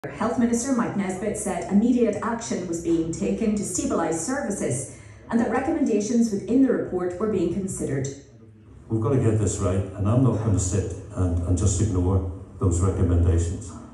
Health Minister Mike Nesbitt said immediate action was being taken to stabilise services and that recommendations within the report were being considered. We've got to get this right, and I'm not going to sit and just ignore those recommendations.